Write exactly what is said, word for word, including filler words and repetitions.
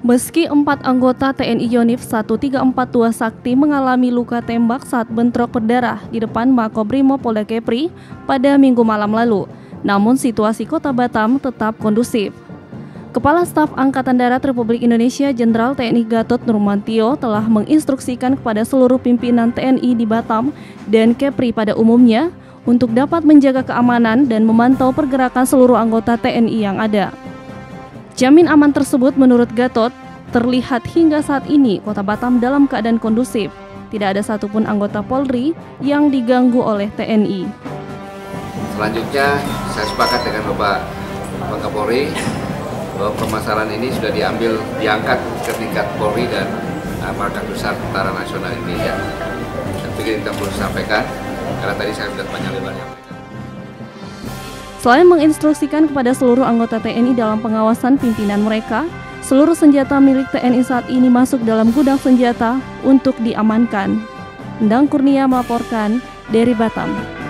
Meski empat anggota T N I Yonif satu tiga empat dua Sakti mengalami luka tembak saat bentrok berdarah di depan Makobrimob Polda Kepri pada Minggu malam lalu, namun situasi Kota Batam tetap kondusif. Kepala Staf Angkatan Darat Republik Indonesia Jenderal T N I Gatot Nurmantio telah menginstruksikan kepada seluruh pimpinan T N I di Batam dan Kepri pada umumnya untuk dapat menjaga keamanan dan memantau pergerakan seluruh anggota T N I yang ada. Jamin aman tersebut menurut Gatot, terlihat hingga saat ini Kota Batam dalam keadaan kondusif. Tidak ada satupun anggota Polri yang diganggu oleh T N I. Selanjutnya, saya sepakat dengan Bapak Kapolri bahwa permasalahan ini sudah diambil, diangkat ke tingkat Polri dan uh, Markas Besar Tentara Nasional Indonesia. Saya pikir kita perlu sampaikan, karena tadi saya sudah banyak lebarnya. Selain menginstruksikan kepada seluruh anggota T N I dalam pengawasan pimpinan mereka, seluruh senjata milik T N I saat ini masuk dalam gudang senjata untuk diamankan. Endang Kurnia melaporkan dari Batam.